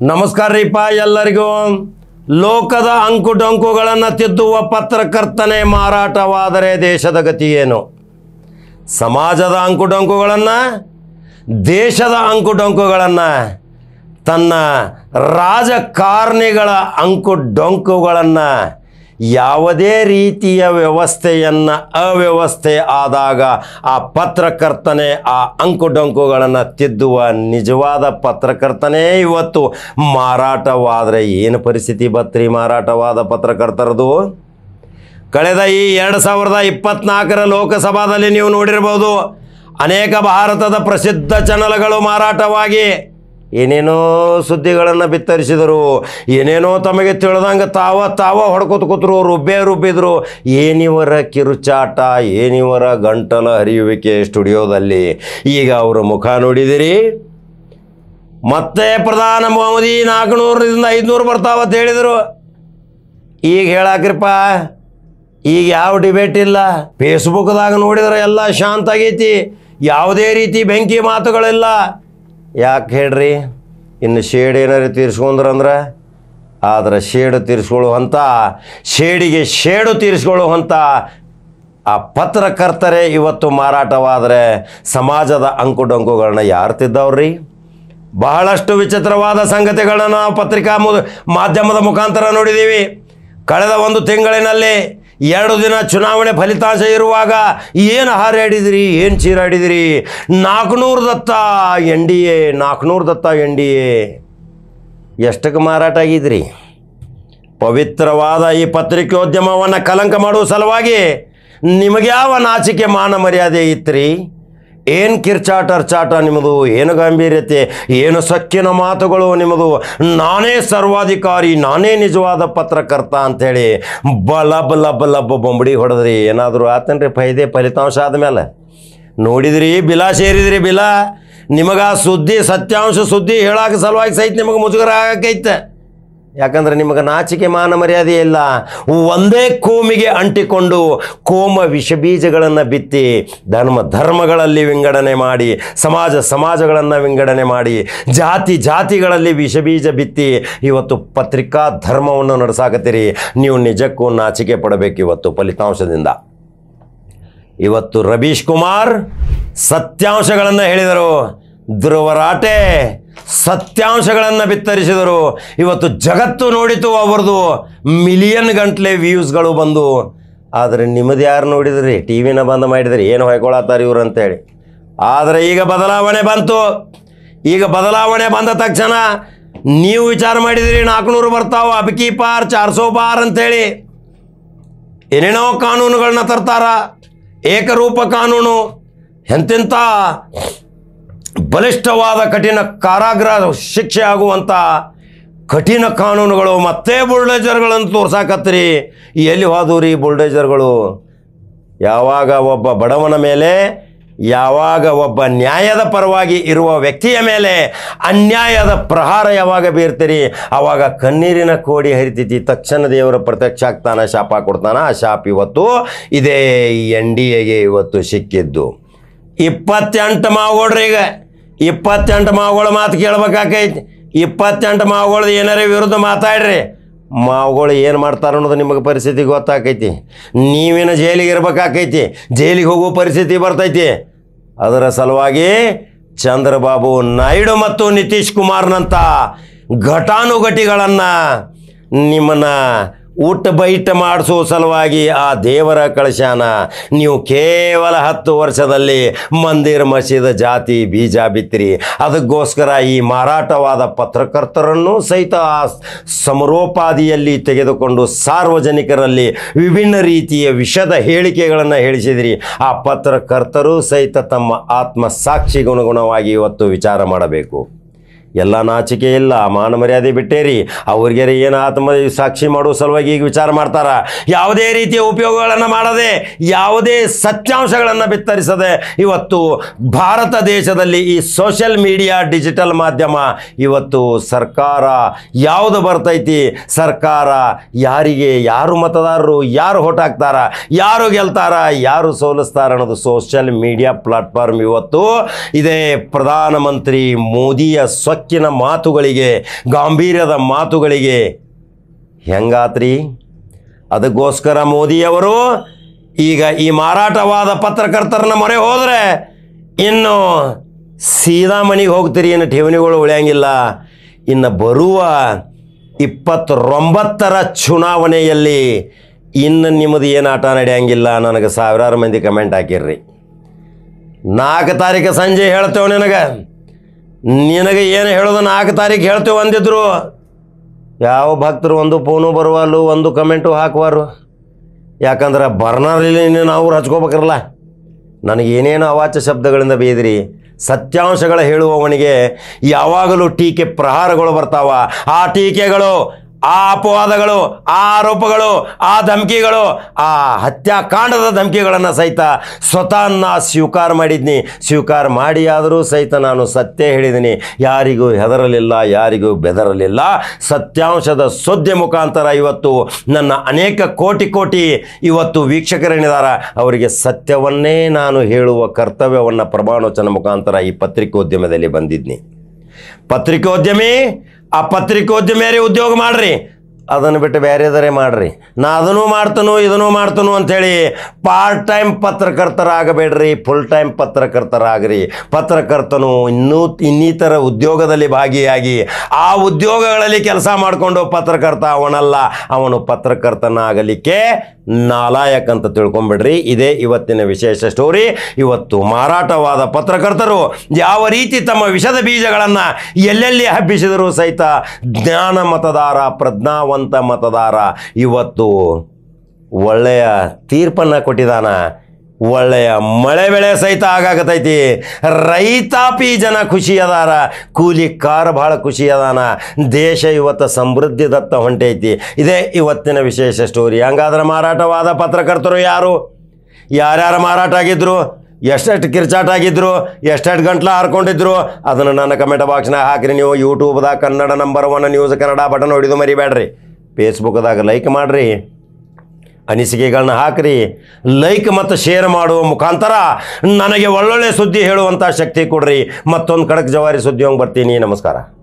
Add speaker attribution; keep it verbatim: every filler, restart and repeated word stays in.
Speaker 1: ನಮಸ್ಕಾರ ರೀಪ ಎಲ್ಲರಿಗೂ. ಲೋಕದ ಅಂಕು ಡೊಂಕುಗಳನ್ನು ತಿದ್ದುವ ಪತ್ರಕರ್ತನೆ ಮಾರಾಟವಾದರೆ ದೇಶದ ಗತಿ ಏನು? ಸಮಾಜದ ಅಂಕು ಡೊಂಕುಗಳನ್ನು, ದೇಶದ ಅಂಕು ಡೊಂಕುಗಳನ್ನು, ತನ್ನ ರಾಜಕಾರಣಿಗಳ ಅಂಕು ಡೊಂಕುಗಳನ್ನು, ಯಾವುದೇ ರೀತಿಯ ವ್ಯವಸ್ಥೆಯನ್ನು ಅವ್ಯವಸ್ಥೆ ಆದಾಗ ಆ ಪತ್ರಕರ್ತನೆ ಆ ಅಂಕು ಡೊಂಕುಗಳನ್ನು ತಿದ್ದುವ ನಿಜವಾದ ಪತ್ರಕರ್ತನೇ ಇವತ್ತು ಮಾರಾಟವಾದರೆ ಏನು ಪರಿಸ್ಥಿತಿ ಬತ್ರಿ ಮಾರಾಟವಾದ ಪತ್ರಕರ್ತರದು? ಕಳೆದ ಈ ಎರಡು ಸಾವಿರದ ಇಪ್ಪತ್ತ್ನಾಲ್ಕರ ಲೋಕಸಭಾದಲ್ಲಿ ನೀವು ನೋಡಿರ್ಬೋದು, ಅನೇಕ ಭಾರತದ ಪ್ರಸಿದ್ಧ ಚಾನಲ್ಗಳು ಮಾರಾಟವಾಗಿ ಏನೇನೋ ಸುದ್ದಿಗಳನ್ನು ಬಿತ್ತರಿಸಿದರು. ಏನೇನೋ ತಮಗೆ ತಿಳಿದಂಗೆ ತಾವ ತಾವ ಹೊಡ್ಕೊತ ಕೂತರು, ರುಬ್ಬೆ ರುಬ್ಬಿದ್ರು. ಏನಿವರ ಕಿರುಚಾಟ, ಏನಿವರ ಗಂಟಲ ಹರಿಯುವಿಕೆ ಸ್ಟುಡಿಯೋದಲ್ಲಿ. ಈಗ ಅವರ ಮುಖ ನೋಡಿದಿರಿ. ಮತ್ತೆ ಪ್ರಧಾನ ಮೋದಿ ನಾಲ್ಕುನೂರರಿಂದ ಐದುನೂರು ಬರ್ತಾವತ್ತು ಹೇಳಿದರು. ಈಗ ಹೇಳಾಕ್ರಿಪ್ಪ, ಈಗ ಯಾವ ಡಿಬೇಟ್ ಇಲ್ಲ. ಫೇಸ್ಬುಕ್ದಾಗ ನೋಡಿದ್ರೆ ಎಲ್ಲ ಶಾಂತ ಆಗೈತಿ, ಯಾವುದೇ ರೀತಿ ಬೆಂಕಿ ಮಾತುಗಳಿಲ್ಲ. ಯಾಕೆ ಹೇಳ್ರಿ? ಇನ್ನು ಶೇಡ್ ಏನಾರು ತೀರಿಸ್ಕೊಂಡ್ರಂದ್ರೆ, ಆದರೆ ಶೇಡು ತೀರಿಸ್ಕೊಳ್ಳುವಂಥ, ಶೇಡಿಗೆ ಶೇಡು ತೀರಿಸ್ಕೊಳ್ಳುವಂಥ ಆ ಪತ್ರಕರ್ತರೇ ಇವತ್ತು ಮಾರಾಟವಾದರೆ ಸಮಾಜದ ಅಂಕು ಡೊಂಕುಗಳನ್ನ ಯಾರು ತಿದ್ದವ್ರಿ? ಬಹಳಷ್ಟು ವಿಚಿತ್ರವಾದ ಸಂಗತಿಗಳನ್ನ ನಾವು ಪತ್ರಿಕಾ ಮು ಮಾಧ್ಯಮದ ಮುಖಾಂತರ ನೋಡಿದ್ದೀವಿ. ಕಳೆದ ಒಂದು ತಿಂಗಳಿನಲ್ಲಿ ಎರಡು ದಿನ ಚುನಾವಣೆ ಫಲಿತಾಂಶ ಇರುವಾಗ ಏನು ಹಾರಾಡಿದಿರಿ, ಏನು ಚೀರಾಡಿದಿರಿ? ನಾಲ್ಕುನೂರು ದತ್ತ ಎನ್ ಡಿ ಎ, ನಾಲ್ಕುನೂರು ದತ್ತ ಎನ್ ಡಿ ಎ ಎಷ್ಟಕ್ಕೆ ಮಾರಾಟ ಆಗಿದ್ರಿ? ಪವಿತ್ರವಾದ ಈ ಪತ್ರಿಕೋದ್ಯಮವನ್ನು ಕಲಂಕ ಮಾಡುವ ಸಲುವಾಗಿ ನಿಮಗೆ ಯಾವ ನಾಚಿಕೆ ಮಾನ ಮರ್ಯಾದೆ ಇತ್ರಿ? ಏನು ಕಿರ್ಚಾಟ ಅರ್ಚಾಟ ನಿಮ್ಮದು? ಏನು ಗಂಭೀರತೆ, ಏನು ಸೊಕ್ಕಿನ ಮಾತುಗಳು ನಿಮ್ಮದು? ನಾನೇ ಸರ್ವಾಧಿಕಾರಿ, ನಾನೇ ನಿಜವಾದ ಪತ್ರಕರ್ತ ಅಂಥೇಳಿ ಬಲಬ್ ಲಬ್ ಲಬ್ ಬೊಂಬಡಿ ಹೊಡೆದ್ರಿ. ಏನಾದರೂ ಆತನ್ರಿ ಫೈದೆ ಫಲಿತಾಂಶ ಆದಮೇಲೆ? ನೋಡಿದ್ರಿ, ಬಿಲ ಸೇರಿದ್ರಿ. ಬಿಲ ನಿಮಗೆ ಆ ಸುದ್ದಿ, ಸತ್ಯಾಂಶ ಸುದ್ದಿ ಹೇಳೋಕೆ ಸಲುವಾಗಿ ಸಹಿತ ನಿಮಗೆ ಮುಜುಗರ ಆಗಕ್ಕೈತೆ. ಯಾಕಂದರೆ ನಿಮಗೆ ನಾಚಿಕೆ ಮಾನ ಮರ್ಯಾದೆ ಇಲ್ಲ. ಒಂದೇ ಕೋಮಿಗೆ ಅಂಟಿಕೊಂಡು ಕೋಮ ವಿಷಬೀಜಗಳನ್ನು ಬಿತ್ತಿ ಧರ್ಮ ಧರ್ಮಗಳಲ್ಲಿ ವಿಂಗಡಣೆ ಮಾಡಿ, ಸಮಾಜ ಸಮಾಜಗಳನ್ನು ವಿಂಗಡಣೆ ಮಾಡಿ, ಜಾತಿ ಜಾತಿಗಳಲ್ಲಿ ವಿಷಬೀಜ ಬಿತ್ತಿ ಇವತ್ತು ಪತ್ರಿಕಾ ಧರ್ಮವನ್ನು ನಡೆಸಾಕತ್ತೀರಿ. ನೀವು ನಿಜಕ್ಕೂ ನಾಚಿಕೆ ಪಡಬೇಕು ಇವತ್ತು ಫಲಿತಾಂಶದಿಂದ. ಇವತ್ತು ರವೀಶ್ ಕುಮಾರ್ ಸತ್ಯಾಂಶಗಳನ್ನು ಹೇಳಿದರು, ಧ್ರುವರಾಟೆ ಸತ್ಯಾಂಶಗಳನ್ನು ಬಿತ್ತರಿಸಿದರು. ಇವತ್ತು ಜಗತ್ತು ನೋಡಿತು ಅವರದು ಮಿಲಿಯನ್ ಗಂಟ್ಲೆ ವ್ಯೂಸ್ಗಳು ಬಂದು. ಆದರೆ ನಿಮ್ಮದು ಯಾರು ನೋಡಿದ್ರಿ? ಟಿ ವಿನ ಬಂದ್ ಮಾಡಿದ್ರಿ, ಏನು ಹೊಯ್ಕೊಳತ್ತಾರೆ ಇವ್ರು ಅಂತೇಳಿ. ಆದರೆ ಈಗ ಬದಲಾವಣೆ ಬಂತು. ಈಗ ಬದಲಾವಣೆ ಬಂದ ತಕ್ಷಣ ನೀವು ವಿಚಾರ ಮಾಡಿದಿರಿ, ನಾಲ್ಕುನೂರು ಬರ್ತಾವ, ಅಬ್ಕಿ ಪಾರ್ ಚಾರ್ಸೋ ಪಾರ್ ಅಂತೇಳಿ ಏನೇನೋ ಕಾನೂನುಗಳನ್ನ ತರ್ತಾರ. ಏಕರೂಪ ಕಾನೂನು, ಎಂತೆಂಥ ಬಲಿಷ್ಠವಾದ ಕಠಿಣ ಕಾರಾಗೃಹ ಶಿಕ್ಷೆ ಆಗುವಂಥ ಕಠಿಣ ಕಾನೂನುಗಳು. ಮತ್ತೆ ಬುಲ್ಡೇಜರ್ಗಳನ್ನು ತೋರ್ಸಾಕತ್ರಿ. ಎಲ್ಲಿ ಹೋದವ್ರಿ ಬುಲ್ಡೇಜರ್ಗಳು? ಯಾವಾಗ ಒಬ್ಬ ಬಡವನ ಮೇಲೆ, ಯಾವಾಗ ಒಬ್ಬ ನ್ಯಾಯದ ಪರವಾಗಿ ಇರುವ ವ್ಯಕ್ತಿಯ ಮೇಲೆ ಅನ್ಯಾಯದ ಪ್ರಹಾರ ಯಾವಾಗ ಬೀರ್ತೀರಿ, ಆವಾಗ ಕಣ್ಣೀರಿನ ಕೋಡಿ ಹರಿತೈತಿ. ತಕ್ಷಣ ದೇವರ ಪ್ರತ್ಯಕ್ಷ ಆಗ್ತಾನೆ, ಶಾಪ ಕೊಡ್ತಾನ. ಆ ಶಾಪ ಇವತ್ತು ಇದೇ ಎನ್ ಡಿ ಎಗೆ ಇವತ್ತು ಸಿಕ್ಕಿದ್ದು. ಇಪ್ಪತ್ತೆಂಟು ಮಾವುಗಳ್ರಿ, ಈಗ ಇಪ್ಪತ್ತೆಂಟು ಮಾವುಗಳ ಮಾತು ಕೇಳ್ಬೇಕಾಕೈತಿ. ಇಪ್ಪತ್ತೆಂಟು ಮಾವುಗಳದ್ದು ಏನಾರೇ ವಿರುದ್ಧ ಮಾತಾಡ್ರಿ, ಮಾವುಗಳು ಏನು ಮಾಡ್ತಾರೆ ಅನ್ನೋದು ನಿಮಗೆ ಪರಿಸ್ಥಿತಿ ಗೊತ್ತಾಕೈತಿ. ನೀವೇನು ಜೈಲಿಗೆ ಇರ್ಬೇಕಾಕೈತಿ, ಜೈಲಿಗೆ ಹೋಗೋ ಪರಿಸ್ಥಿತಿ ಬರ್ತೈತಿ. ಅದರ ಸಲುವಾಗಿ ಚಂದ್ರಬಾಬು ನಾಯ್ಡು ಮತ್ತು ನಿತೀಶ್ ಕುಮಾರ್ನಂಥ ಘಟಾನುಘಟಿಗಳನ್ನು ನಿಮ್ಮನ್ನು ಊಟ ಬೈಟ ಮಾಡಿಸೋ ಸಲುವಾಗಿ ಆ ದೇವರ ಕಳಶಾನ ನೀವು ಕೇವಲ ಹತ್ತು ವರ್ಷದಲ್ಲಿ ಮಂದಿರ ಮಸೀದ ಜಾತಿ ಬೀಜ ಬಿತ್ತಿರಿ. ಅದಕ್ಕೋಸ್ಕರ ಈ ಮಾರಾಟವಾದ ಪತ್ರಕರ್ತರನ್ನು ಸಹಿತ ಸಮರೋಪಾದಿಯಲ್ಲಿ ತೆಗೆದುಕೊಂಡು ಸಾರ್ವಜನಿಕರಲ್ಲಿ ವಿಭಿನ್ನ ರೀತಿಯ ವಿಷದ ಹೇಳಿಕೆಗಳನ್ನು ಹೇಳಿಸಿದಿರಿ. ಆ ಪತ್ರಕರ್ತರು ಸಹಿತ ತಮ್ಮ ಆತ್ಮಸಾಕ್ಷಿಗುಣಗುಣವಾಗಿ ಇವತ್ತು ವಿಚಾರ ಮಾಡಬೇಕು. ಎಲ್ಲ ನಾಚಿಕೆ ಇಲ್ಲ, ಮಾನ ಮರ್ಯಾದೆ ಬಿಟ್ಟೇರಿ. ಅವ್ರಿಗೆ ಏನು ಆತ್ಮ ಸಾಕ್ಷಿ ಮಾಡುವ ಸಲುವಾಗಿ ಈಗ ವಿಚಾರ ಮಾಡ್ತಾರ. ಯಾವುದೇ ರೀತಿಯ ಉಪಯೋಗಗಳನ್ನು ಮಾಡದೆ, ಯಾವುದೇ ಸತ್ಯಾಂಶಗಳನ್ನು ಬಿತ್ತರಿಸದೆ ಇವತ್ತು ಭಾರತ ದೇಶದಲ್ಲಿ ಈ ಸೋಷಿಯಲ್ ಮೀಡಿಯಾ, ಡಿಜಿಟಲ್ ಮಾಧ್ಯಮ ಇವತ್ತು ಸರ್ಕಾರ ಯಾವುದು ಬರ್ತೈತಿ, ಸರ್ಕಾರ ಯಾರಿಗೆ, ಯಾರು ಮತದಾರರು, ಯಾರು ಹೋಟ್ ಹಾಕ್ತಾರ, ಯಾರು ಗೆಲ್ತಾರ, ಯಾರು ಸೋಲಿಸ್ತಾರ ಅನ್ನೋದು ಸೋಷಿಯಲ್ ಮೀಡಿಯಾ ಪ್ಲಾಟ್ಫಾರ್ಮ್ ಇವತ್ತು ಇದೇ ಪ್ರಧಾನಮಂತ್ರಿ ಮೋದಿಯ ಸ್ವಚ್ಛ ಸೊಕ್ಕಿನ ಮಾತುಗಳಿಗೆ, ಗಾಂಭೀರ್ಯದ ಮಾತುಗಳಿಗೆ ಹೆಂಗಾತ್ರಿ? ಅದಕ್ಕೋಸ್ಕರ ಮೋದಿಯವರು ಈಗ ಈ ಮಾರಾಟವಾದ ಪತ್ರಕರ್ತರನ್ನ ಮೊರೆ ಹೋದರೆ ಇನ್ನು ಸೀದಾ ಮನೆಗೆ ಹೋಗ್ತೀರಿ, ಇನ್ನು ಠೇವಣಿಗಳು ಉಳಿಯಂಗಿಲ್ಲ. ಇನ್ನು ಬರುವ ಇಪ್ಪತ್ತೊಂಬತ್ತರ ಚುನಾವಣೆಯಲ್ಲಿ ಇನ್ನು ನಿಮ್ಮದು ಏನು ಆಟ ನಡೆಯಂಗಿಲ್ಲ. ನನಗೆ ಸಾವಿರಾರು ಮಂದಿ ಕಮೆಂಟ್ ಹಾಕಿರ್ರಿ. ನಾಲ್ಕು ತಾರೀಕು ಸಂಜೆ ಹೇಳ್ತೇವೆ ನಿನಗೆ ನಿನಗೆ ಏನು ಹೇಳೋದು ನಾಲ್ಕು ತಾರೀಕು ಹೇಳ್ತೇವೆ ಅಂದಿದ್ರು. ಯಾವ ಭಕ್ತರು ಒಂದು ಫೋನು ಬರುವಲ್ಲು, ಒಂದು ಕಮೆಂಟು ಹಾಕುವಾರು. ಯಾಕಂದ್ರೆ ಬರ್ನರ್ಲಿ ನಾವು ಹಚ್ಕೋಬೇಕಿರಲ್ಲ. ನನಗೇನೇನು ಅವಾಚ್ಯ ಶಬ್ದಗಳಿಂದ ಬೇದ್ರಿ. ಸತ್ಯಾಂಶಗಳ ಹೇಳುವವನಿಗೆ ಯಾವಾಗಲೂ ಟೀಕೆ ಪ್ರಹಾರಗಳು ಬರ್ತಾವ. ಆ ಟೀಕೆಗಳು, ಆ ಅಪವಾದಗಳು, ಆ ಆರೋಪಗಳು, ಆ ಧಮಕಿಗಳು, ಆ ಹತ್ಯಾಕಾಂಡದ ಧಮಕಿಗಳನ್ನು ಸಹಿತ ಸ್ವತಃ ನಾ ಸ್ವೀಕಾರ ಮಾಡಿದ್ನಿ. ಸ್ವೀಕಾರ ಮಾಡಿ ಆದರೂ ಸಹಿತ ನಾನು ಸತ್ಯ ಹೇಳಿದ್ದೀನಿ. ಯಾರಿಗೂ ಹೆದರಲಿಲ್ಲ, ಯಾರಿಗೂ ಬೆದರಲಿಲ್ಲ. ಸತ್ಯಾಂಶದ ಸುದ್ದಿ ಮುಖಾಂತರ ಇವತ್ತು ನನ್ನ ಅನೇಕ ಕೋಟಿ ಕೋಟಿ ಇವತ್ತು ವೀಕ್ಷಕರೇನಿದ್ದಾರೆ ಅವರಿಗೆ ಸತ್ಯವನ್ನೇ ನಾನು ಹೇಳುವ ಕರ್ತವ್ಯವನ್ನು ಪ್ರಮಾಣವಚನ ಮುಖಾಂತರ ಈ ಪತ್ರಿಕೋದ್ಯಮದಲ್ಲಿ ಬಂದಿದ್ನಿ. ಪತ್ರಿಕೋದ್ಯಮಿ ಆ ಪತ್ರಿಕೋದ್ಯಮಿಯರೇ ಉದ್ಯೋಗ ಮಾಡ್ರಿ, ಅದನ್ನು ಬಿಟ್ಟು ಬೇರೆದರೆ ಮಾಡ್ರಿ. ನಾ ಅದನ್ನು ಮಾಡ್ತನೋ ಇದನ್ನು ಮಾಡ್ತನೋ ಅಂಥೇಳಿ ಪಾರ್ಟ್ ಟೈಮ್ ಪತ್ರಕರ್ತರಾಗಬೇಡ್ರಿ, ಫುಲ್ ಟೈಮ್ ಪತ್ರಕರ್ತರಾಗ್ರಿ. ಪತ್ರಕರ್ತನು ಇನ್ನೂ ಇನ್ನಿತರ ಉದ್ಯೋಗದಲ್ಲಿ ಭಾಗಿಯಾಗಿ ಆ ಉದ್ಯೋಗಗಳಲ್ಲಿ ಕೆಲಸ ಮಾಡಿಕೊಂಡು ಪತ್ರಕರ್ತ ಅವನಲ್ಲ, ಅವನು ಪತ್ರಕರ್ತನಾಗಲಿಕ್ಕೆ ನಾಲಾಯಕ್ ಅಂತ ತಿಳ್ಕೊಂಬಿಡ್ರಿ. ಇದೇ ಇವತ್ತಿನ ವಿಶೇಷ ಸ್ಟೋರಿ. ಇವತ್ತು ಮಾರಾಟವಾದ ಪತ್ರಕರ್ತರು ಯಾವ ರೀತಿ ತಮ್ಮ ವಿಷದ ಬೀಜಗಳನ್ನು ಎಲ್ಲೆಲ್ಲಿ ಹಬ್ಬಿಸಿದರೂ ಸಹಿತ ಜ್ಞಾನ ಮತದಾರ, ಪ್ರಜ್ಞಾವಂತ ಮತದಾರ ಇವತ್ತು ಒಳ್ಳೆಯ ತೀರ್ಪನ್ನು ಕೊಟ್ಟಿದ್ದಾನ. ಒಳ್ಳೆಯ ಮಳೆ ಬೆಳೆ ಸಹಿತ ಆಗಾಕತೈತಿ. ರೈತಾಪಿ ಜನ ಖುಷಿ ಅದಾರ, ಕೂಲಿಕಾರ ಭಾಳ ಖುಷಿ ಅದಾನ. ದೇಶ ಇವತ್ತು ಸಮೃದ್ಧಿದತ್ತ ಹೊಂಟೈತಿ. ಇದೇ ಇವತ್ತಿನ ವಿಶೇಷ ಸ್ಟೋರಿ. ಹಂಗಾದ್ರೆ ಮಾರಾಟವಾದ ಪತ್ರಕರ್ತರು ಯಾರು? ಯಾರ್ಯಾರು ಮಾರಾಟ ಆಗಿದ್ರು, ಎಷ್ಟೆಷ್ಟು ಕಿರ್ಚಾಟ ಆಗಿದ್ರು, ಎಷ್ಟೆಷ್ಟು ಗಂಟ್ಲ ಹಾರ್ಕೊಂಡಿದ್ರು, ಅದನ್ನು ನನ್ನ ಕಮೆಂಟ್ ಬಾಕ್ಸ್ನಾಗ ಹಾಕಿರಿ. ನೀವು ಯೂಟ್ಯೂಬ್ದಾಗ Kannada number one news Kannada button ಹೊಡಿದು ಮರಿಬೇಡ್ರಿ. ಫೇಸ್ಬುಕ್ದಾಗ ಲೈಕ್ ಮಾಡಿರಿ, ಅನಿಸಿಕೆಗಳನ್ನ ಹಾಕಿರಿ. ಲೈಕ್ ಮತ್ತು ಶೇರ್ ಮಾಡುವ ಮುಖಾಂತರ ನನಗೆ ಒಳ್ಳೊಳ್ಳೆ ಸುದ್ದಿ ಹೇಳುವಂಥ ಶಕ್ತಿ ಕೊಡ್ರಿ. ಮತ್ತೊಂದು ಖಡಕ್ ಜವಾರಿ ಸುದ್ದಿ ಹೋಗಿ ಬರ್ತೀನಿ. ನಮಸ್ಕಾರ.